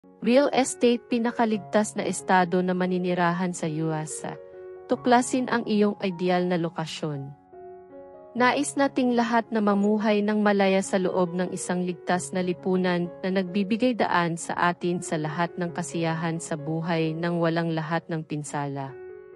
Real estate pinakaligtas na estado na maninirahan sa US. Tuklasin ang iyong ideal na lokasyon. Nais nating lahat na mamuhay ng malaya sa loob ng isang ligtas na lipunan na nagbibigay daan sa atin sa lahat ng kasiyahan sa buhay nang walang lahat ng pinsala.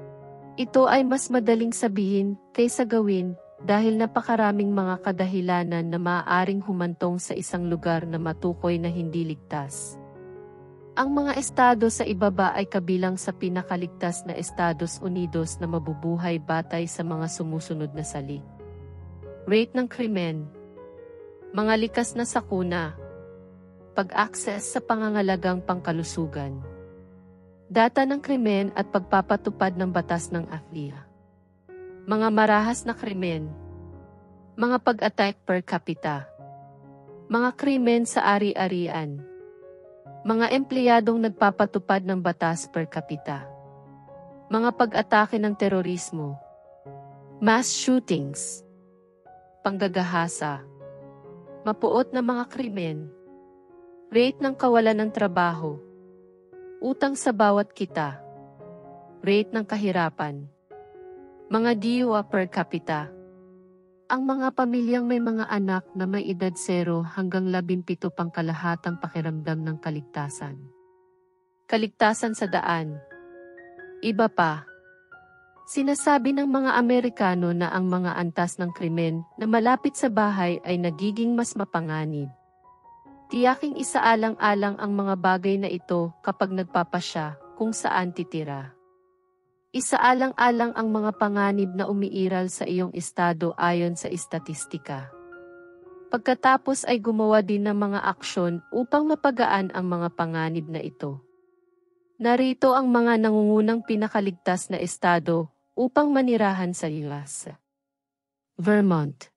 Ito ay mas madaling sabihin kaysa gawin dahil napakaraming mga kadahilanan na maaaring humantong sa isang lugar na matukoy na hindi ligtas. Ang mga estado sa ibaba ay kabilang sa pinakaligtas na Estados Unidos na mabubuhay batay sa mga sumusunod na salik. Rate ng krimen. Mga likas na sakuna. Pag-access sa pangangalagang pangkalusugan. Data ng krimen at pagpapatupad ng batas ng AFLIA. Mga marahas na krimen. Mga pag-attack per capita. Mga krimen sa ari-arian. Mga empleyadong nagpapatupad ng batas per capita. Mga pag-atake ng terorismo. Mass shootings. Panggagahasa. Mapuot na mga krimen. Rate ng kawalan ng trabaho. Utang sa bawat kita. Rate ng kahirapan. Mga diwa per capita. Ang mga pamilyang may mga anak na may edad 0 hanggang 17 pangkalahatang pakiramdam ng kaligtasan. Kaligtasan sa daan. Iba pa. Sinasabi ng mga Amerikano na ang mga antas ng krimen na malapit sa bahay ay nagiging mas mapanganib. Tiyaking isaalang-alang ang mga bagay na ito kapag nagpapasya kung saan titira. Isaalang-alang ang mga panganib na umiiral sa iyong estado ayon sa istatistika. Pagkatapos ay gumawa din ng mga aksyon upang mapagaan ang mga panganib na ito. Narito ang mga nangungunang pinakaligtas na estado upang manirahan sa US. Vermont.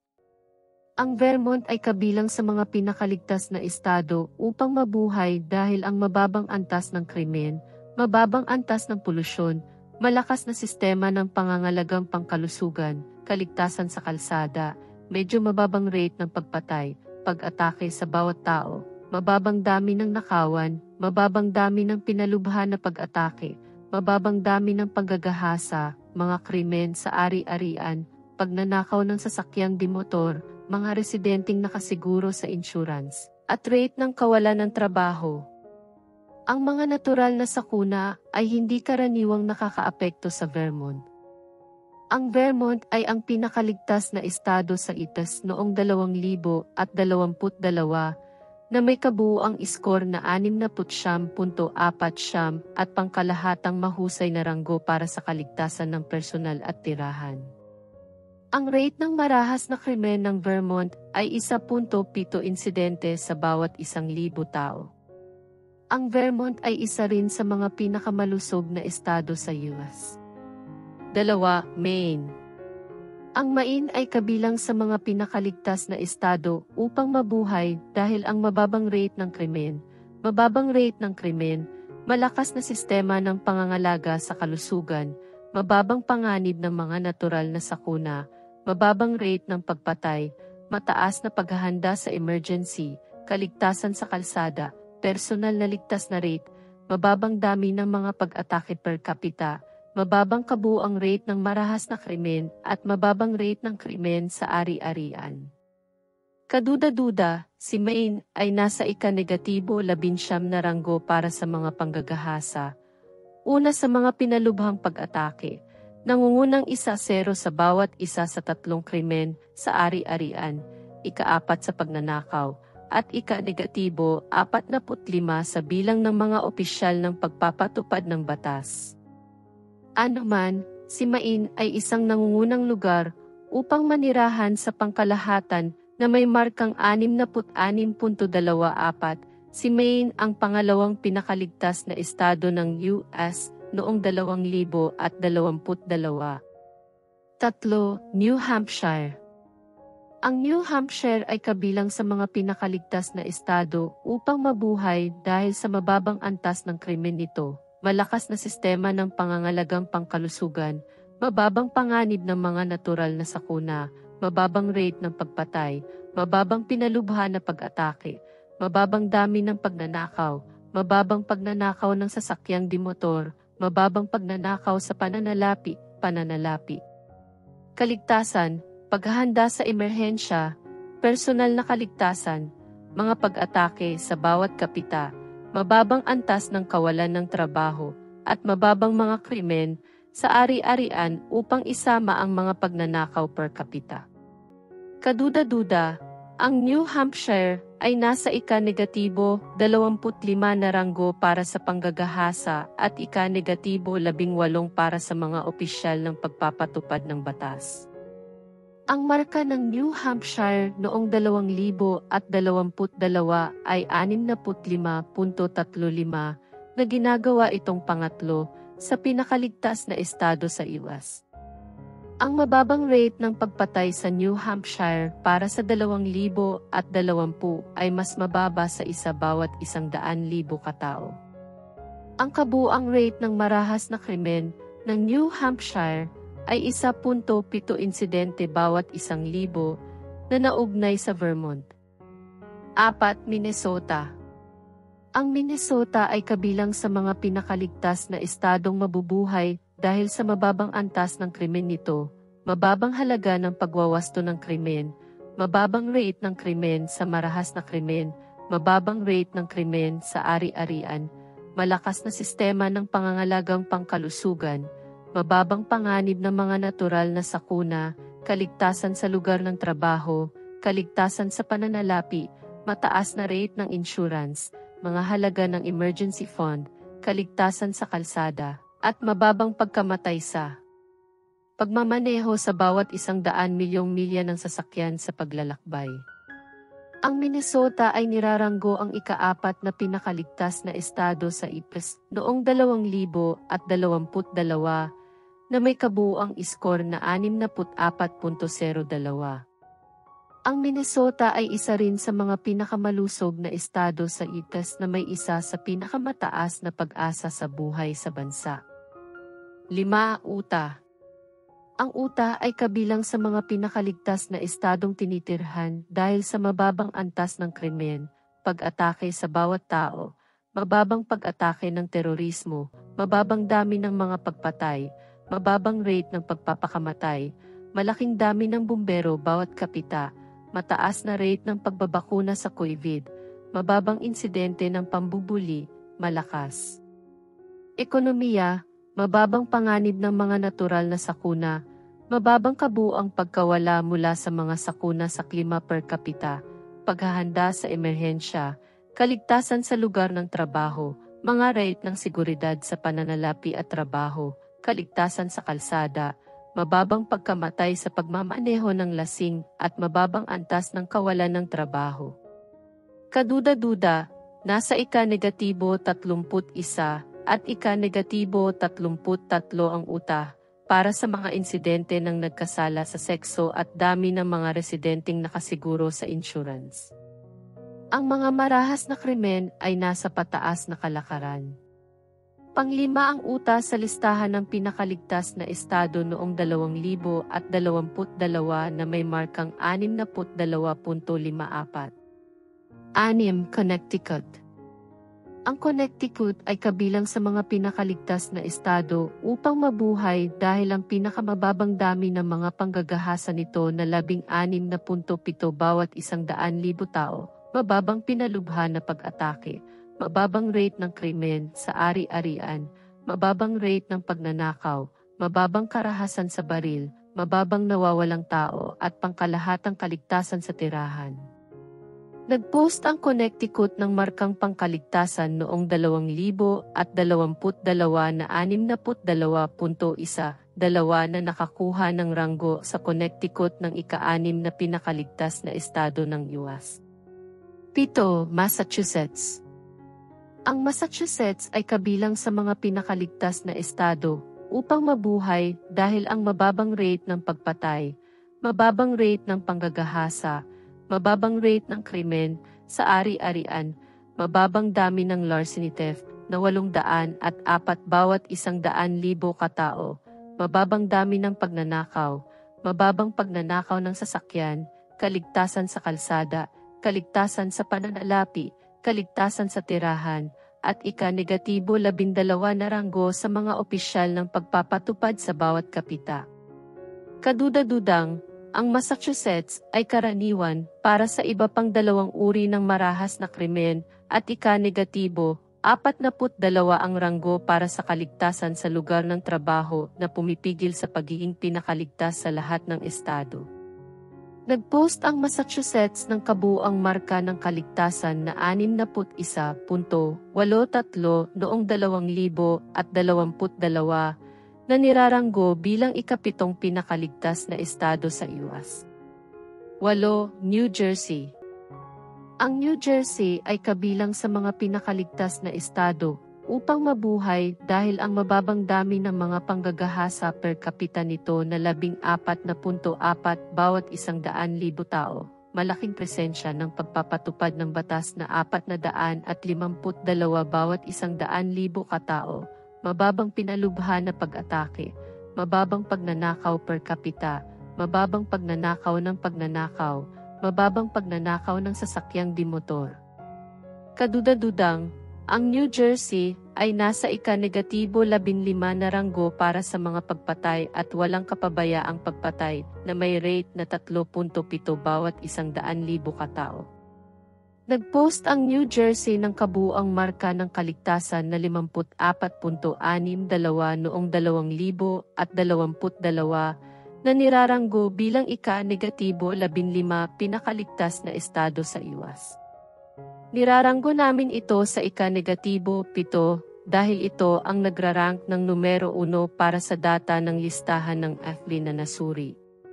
Ang Vermont ay kabilang sa mga pinakaligtas na estado upang mabuhay dahil ang mababang antas ng krimen, mababang antas ng polusyon, malakas na sistema ng pangangalagang pangkalusugan, kaligtasan sa kalsada, medyo mababang rate ng pagpatay, pag-atake sa bawat tao, mababang dami ng nakawan, mababang dami ng pinalubhan na pag-atake, mababang dami ng panggagahasa, mga krimen sa ari-arian, pagnanakaw ng sasakyang dimotor, mga residenteng nakasiguro sa insurance, at rate ng kawalan ng trabaho. Ang mga natural na sakuna ay hindi karaniwang nakakaapekto sa Vermont. Ang Vermont ay ang pinakaligtas na estado sa ITAS noong 2022 na may kabuuang iskor na 69.4 at pangkalahatang mahusay na ranggo para sa kaligtasan ng personal at tirahan. Ang rate ng marahas na krimen ng Vermont ay 1.7 insidente sa bawat 1,000 tao. Ang Vermont ay isa rin sa mga pinakamalusog na estado sa US. 2. Maine. Ang Maine ay kabilang sa mga pinakaligtas na estado upang mabuhay dahil ang mababang rate ng krimen, malakas na sistema ng pangangalaga sa kalusugan, mababang panganib ng mga natural na sakuna, mababang rate ng pagpatay, mataas na paghahanda sa emergency, kaligtasan sa kalsada, personal na ligtas na rate, mababang dami ng mga pag-atake per capita, mababang kabuuang rate ng marahas na krimen at mababang rate ng krimen sa ari-arian. Kaduda-duda, si Maine ay nasa ika-negatibo 19 na ranggo para sa mga panggagahasa. Una sa mga pinalubhang pag-atake, nangungunang 1-0 sa bawat isa sa 3 krimen sa ari-arian, ika-4 sa pagnanakaw, at ika-negatibo 45 sa bilang ng mga opisyal ng pagpapatupad ng batas. Ano man, si Maine ay isang nangungunang lugar upang manirahan sa pangkalahatan na may markang 66.24. Si Maine ang pangalawang pinakaligtas na estado ng US noong 2022. 3. New Hampshire. Ang New Hampshire ay kabilang sa mga pinakaligtas na estado upang mabuhay dahil sa mababang antas ng krimen nito, malakas na sistema ng pangangalagang pangkalusugan, mababang panganib ng mga natural na sakuna, mababang rate ng pagpatay, mababang pinalubha na pag-atake, mababang dami ng pagnanakaw, mababang pagnanakaw ng sasakyang dimotor, mababang pagnanakaw sa pananalapi. Kaligtasan, paghahanda sa emerhensya, personal na kaligtasan, mga pag-atake sa bawat kapita, mababang antas ng kawalan ng trabaho, at mababang mga krimen sa ari-arian upang isama ang mga pagnanakaw per capita. Kaduda-duda, ang New Hampshire ay nasa ika-negatibo 25 na ranggo para sa panggagahasa at ika-negatibo 18 para sa mga opisyal ng pagpapatupad ng batas. Ang marka ng New Hampshire noong 2022 ay 65.35 na ginagawa itong pangatlo sa pinakaligtas na estado sa US. Ang mababang rate ng pagpatay sa New Hampshire para sa 2020 ay mas mababa sa isa bawat 100,000 katao. Ang kabuang rate ng marahas na krimen ng New Hampshire ay 1.7 insidente bawat 1,000 na naugnay sa Vermont. 4. Minnesota. Ang Minnesota ay kabilang sa mga pinakaligtas na estadong mabubuhay dahil sa mababang antas ng krimen nito, mababang halaga ng pagwawasto ng krimen, mababang rate ng krimen sa marahas na krimen, mababang rate ng krimen sa ari-arian, malakas na sistema ng pangangalagang pangkalusugan, mababang panganib ng mga natural na sakuna, kaligtasan sa lugar ng trabaho, kaligtasan sa pananalapi, mataas na rate ng insurance, mga halaga ng emergency fund, kaligtasan sa kalsada, at mababang pagkamatay sa pagmamaneho sa bawat 100 milyong milya ng sasakyan sa paglalakbay. Ang Minnesota ay niraranggo ang ika-4 na pinakaligtas na estado sa US noong 2022 na may kabuuang iskor na 64.02. Ang Minnesota ay isa rin sa mga pinakamalusog na estado sa US na may isa sa pinakamataas na pag-asa sa buhay sa bansa. 5. Utah. Ang Utah ay kabilang sa mga pinakaligtas na estadong tinitirhan dahil sa mababang antas ng krimen, pag-atake sa bawat tao, mababang pag-atake ng terorismo, mababang dami ng mga pagpatay, mababang rate ng pagpapakamatay, malaking dami ng bumbero bawat kapita, mataas na rate ng pagbabakuna sa COVID, mababang insidente ng pambubuli, malakas ekonomiya, mababang panganib ng mga natural na sakuna, mababang kabuuang pagkawala mula sa mga sakuna sa klima per capita, paghahanda sa emerhensya, kaligtasan sa lugar ng trabaho, mga rate ng seguridad sa pananalapi at trabaho, kaligtasan sa kalsada, mababang pagkamatay sa pagmamaneho ng lasing at mababang antas ng kawalan ng trabaho. Kaduda-duda, nasa ika-negatibo 31 at ika-negatibo 33 ang Utah para sa mga insidente ng nagkasala sa sekso at dami ng mga residenteng nakasiguro sa insurance. Ang mga marahas na krimen ay nasa pataas na kalakaran. Panglima ang Utah sa listahan ng pinakaligtas na estado noong 2022 na may markang 62.54. 6. Connecticut. Ang Connecticut ay kabilang sa mga pinakaligtas na estado upang mabuhay dahil ang pinakamababang dami ng mga panggagahasa nito na 16.7 bawat 100,000 tao, mababang pinalubha na pag-atake, mababang rate ng krimen sa ari-arian, mababang rate ng pagnanakaw, mababang karahasan sa baril, mababang nawawalang tao at pangkalahatang kaligtasan sa tirahan. Nagpost ang Connecticut ng markang pangkaligtasan noong 2022 na 62.1, na nakakuha ng ranggo sa Connecticut ng ika-6 na pinakaligtas na estado ng US. 7. Massachusetts. Ang Massachusetts ay kabilang sa mga pinakaligtas na estado upang mabuhay dahil ang mababang rate ng pagpatay, mababang rate ng panggagahasa, mababang rate ng krimen sa ari-arian, mababang dami ng larceny theft na 804 bawat 100,000 katao, mababang dami ng pagnanakaw, mababang pagnanakaw ng sasakyan, kaligtasan sa kalsada, kaligtasan sa pananalapi, kaligtasan sa tirahan, at ika-12 na ranggo sa mga opisyal ng pagpapatupad sa bawat kapita. Kaduda-dudang, ang Massachusetts ay karaniwan para sa iba pang 2 uri ng marahas na krimen at ika-42 ang ranggo para sa kaligtasan sa lugar ng trabaho na pumipigil sa pagiging pinakaligtas sa lahat ng estado. Nagpost ang Massachusetts ng kabuuang marka ng kaligtasan na 61.83 noong 2022 na niraranggo bilang ika-7 pinakaligtas na estado sa US. 8. New Jersey. Ang New Jersey ay kabilang sa mga pinakaligtas na estado upang mabuhay dahil ang mababang dami ng mga panggagahasa per capita nito na 14.4 bawat 100,000 tao, malaking presensya ng pagpapatupad ng batas na 452 bawat 100,000 katao, mababang pinalubha na pag-atake, mababang pagnanakaw per capita, mababang pagnanakaw ng pagnanakaw, mababang pagnanakaw ng sasakyang dimotor. Kaduda-dudang, ang New Jersey ay nasa ika-15 na ranggo para sa mga pagpatay at walang kapabayaang pagpatay na may rate na 3.7 bawat 100,000 katao. Nagpost ang New Jersey ng kabuuang marka ng kaligtasan na 54.62 noong 2022 na niraranggo bilang ika-15 pinakaligtas na estado sa US. Niraranggo namin ito sa ika-7 dahil ito ang nagrarank ng numero 1 para sa data ng listahan ng AFLI na nasuri.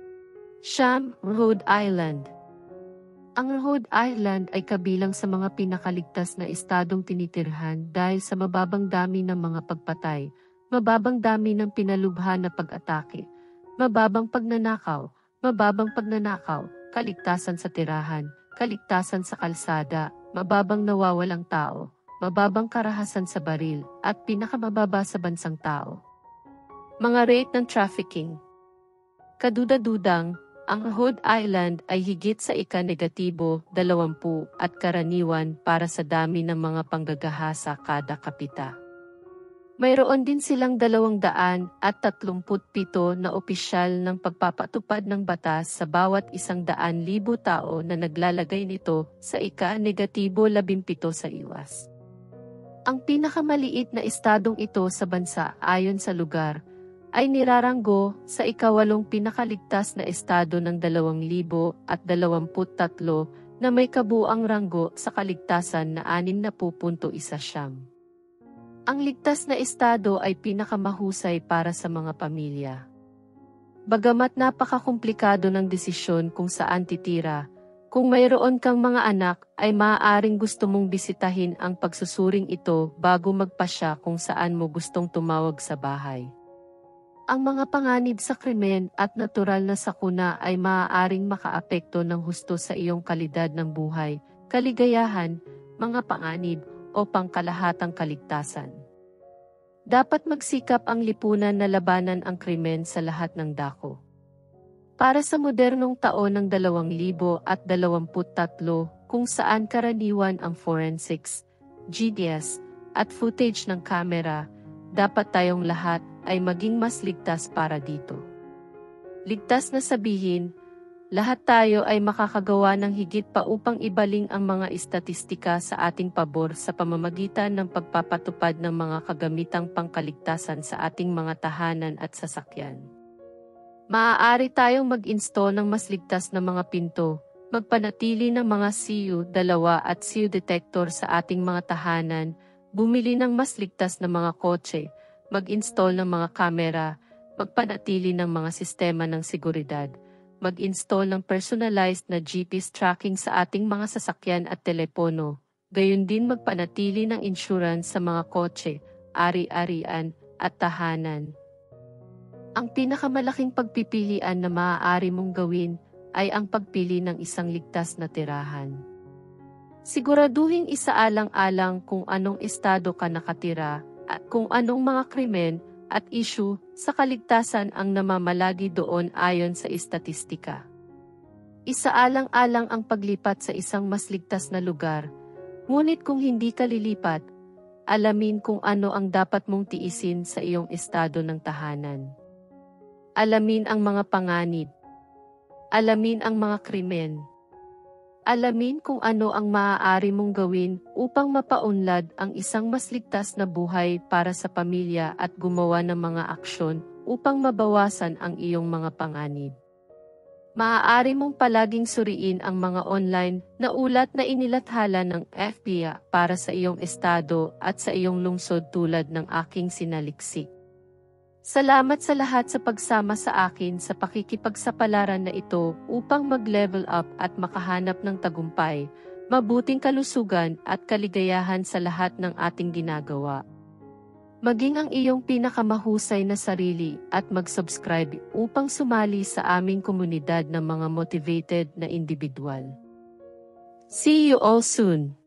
Rhode Island. Ang Rhode Island ay kabilang sa mga pinakaligtas na estadong tinitirhan dahil sa mababang dami ng mga pagpatay, mababang dami ng pinalubha na pag-atake, mababang pagnanakaw, kaligtasan sa tirahan, kaligtasan sa kalsada, mababang nawawalang tao, mababang karahasan sa baril, at pinakamababa sa bansang tao. Mga rate ng trafficking. Kaduda-dudang, ang Rhode Island ay higit sa ika-20 at karaniwan para sa dami ng mga panggagahasa kada kapita. Mayroon din silang 237 na opisyal ng pagpapatupad ng batas sa bawat 100,000 tao na naglalagay nito sa ika-17 sa US. Ang pinakamaliit na estadong ito sa bansa ayon sa lugar ay niraranggo sa ika-8 pinakaligtas na estado ng 2023 na may kabuuang ranggo sa kaligtasan na 60.1. Ang ligtas na estado ay pinakamahusay para sa mga pamilya. Bagamat napakakomplikado ng desisyon kung saan titira, kung mayroon kang mga anak ay maaaring gusto mong bisitahin ang pagsusuring ito bago magpasya kung saan mo gustong tumawag sa bahay. Ang mga panganib sa krimen at natural na sakuna ay maaaring makaapekto ng husto sa iyong kalidad ng buhay, kaligayahan, mga panganib, o pangkalahatang kaligtasan. Dapat magsikap ang lipunan na labanan ang krimen sa lahat ng dako. Para sa modernong taon ng 2023, kung saan karaniwan ang forensics, GDS, at footage ng kamera, dapat tayong lahat ay maging mas ligtas para dito. Ligtas na sabihin, lahat tayo ay makakagawa ng higit pa upang ibaling ang mga istatistika sa ating pabor sa pamamagitan ng pagpapatupad ng mga kagamitang pangkaligtasan sa ating mga tahanan at sasakyan. Maaari tayong mag-install ng mas ligtas na mga pinto, magpanatili ng mga CU2 at CU detector sa ating mga tahanan, bumili ng mas ligtas na mga kotse, mag-install ng mga kamera, magpanatili ng mga sistema ng seguridad, mag-install ng personalized na GPS tracking sa ating mga sasakyan at telepono, gayon din magpanatili ng insurance sa mga kotse, ari-arian, at tahanan. Ang pinakamalaking pagpipilian na maaari mong gawin ay ang pagpili ng isang ligtas na tirahan. Siguraduhin isaalang-alang kung anong estado ka nakatira at kung anong mga krimen at issue sa kaligtasan ang namamalagi doon ayon sa istatistika. Isaalang-alang ang paglipat sa isang mas ligtas na lugar, ngunit kung hindi ka lilipat, alamin kung ano ang dapat mong tiisin sa iyong estado ng tahanan. Alamin ang mga panganib. Alamin ang mga krimen. Alamin kung ano ang maaari mong gawin upang mapaunlad ang isang mas ligtas na buhay para sa pamilya at gumawa ng mga aksyon upang mabawasan ang iyong mga panganib. Maaari mong palaging suriin ang mga online na ulat na inilathala ng FBI para sa iyong estado at sa iyong lungsod tulad ng aking sinaliksik. Salamat sa lahat sa pagsama sa akin sa pakikipagsapalaran na ito upang mag-level up at makahanap ng tagumpay, mabuting kalusugan at kaligayahan sa lahat ng ating ginagawa. Maging ang iyong pinakamahusay na sarili at mag-subscribe upang sumali sa aming komunidad ng mga motivated na individual. See you all soon!